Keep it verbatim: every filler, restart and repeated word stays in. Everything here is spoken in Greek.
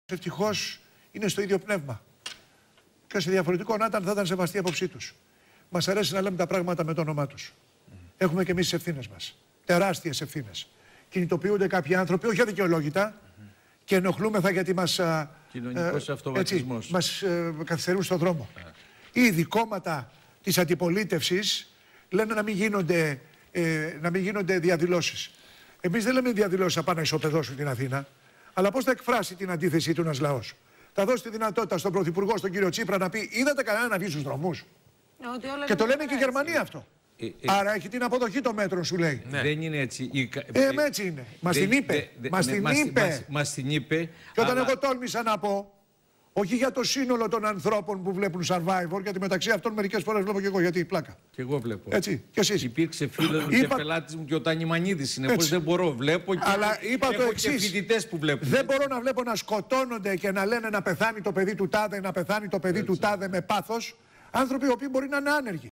Ευτυχώς είναι στο ίδιο πνεύμα. Και σε διαφορετικό να ήταν, θα ήταν σεβαστή η άποψή τους. Μας αρέσει να λέμε τα πράγματα με το όνομά τους. Mm. Έχουμε και εμείς τις ευθύνες μας. Τεράστιες ευθύνες. Κινητοποιούνται κάποιοι άνθρωποι, όχι αδικαιολόγητα, mm. και ενοχλούμεθα γιατί μας, κοινωνικός αυτοβατισμός. μας ε, καθυστερούν στον δρόμο. Mm. Ήδη κόμματα της αντιπολίτευσης λένε να μην γίνονται, ε, να μην γίνονται διαδηλώσεις. Εμείς δεν λέμε διαδηλώσεις απάνω να ισοπεδώσουν την Αθήνα. Αλλά πώς θα εκφράσει την αντίθεσή του ένας λαός? Θα δώσει τη δυνατότητα στον Πρωθυπουργό, στον κύριο Τσίπρα, να πει: είδατε κανένα να βγει στους δρόμους? Και το λένε και οι Γερμανοί αυτό. Ε, ε, Άρα έχει την αποδοχή των μέτρων, σου λέει. Ναι. Δεν είναι έτσι. Η... Ε, έτσι είναι. Μας την είπε. Μας την είπε. Μας την είπε. Και όταν αλλά... εγώ τόλμησα να πω, όχι για το σύνολο των ανθρώπων που βλέπουν Survivor, γιατί μεταξύ αυτών μερικές φορές βλέπω και εγώ, γιατί πλάκα. Και εγώ βλέπω. Έτσι, και εσείς. Υπήρξε φίλος μου είπα... και πελάτης μου και ο Τανιμανίδης είναι. Πώς δεν μπορώ, βλέπω και, αλλά είπα έχω το και φοιτητές που βλέπουν. Δεν μπορώ να βλέπω να σκοτώνονται και να λένε να πεθάνει το παιδί του τάδε, να πεθάνει το παιδί έτσι. του τάδε με πάθος, άνθρωποι οι οποίοι μπορεί να είναι άνεργοι.